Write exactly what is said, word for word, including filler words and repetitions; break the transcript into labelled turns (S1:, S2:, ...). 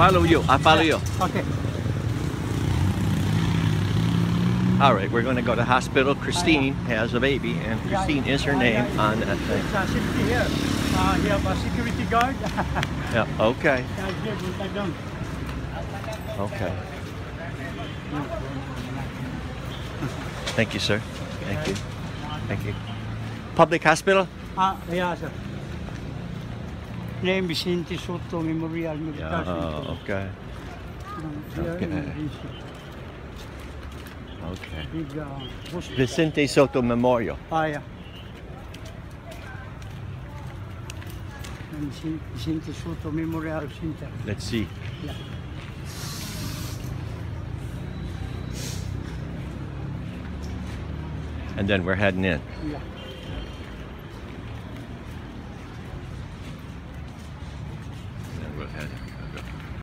S1: follow you. I follow you.
S2: Okay.
S1: All right, we're going to go to hospital. Christine has a baby, and Christine is her name on that thing.
S2: It's uh, safety here. Uh, you have a security guard.
S1: Yeah, okay.
S2: Yeah, here, we take down.
S1: Okay. Thank you, sir. Thank you. Thank you. Public hospital?
S2: Ah, yeah, sir. Name Vicente Soto Memorial Medical
S1: Yeah,
S2: Center.
S1: okay.
S2: Um, here
S1: Okay.
S2: in this
S1: Okay.
S2: Big uh, hospital.
S1: Vicente Soto Memorial.
S2: Ah, yeah. And Vicen- Vicente Soto Memorial Center.
S1: Let's see.
S2: Yeah.
S1: And then we're heading in.
S2: Yeah.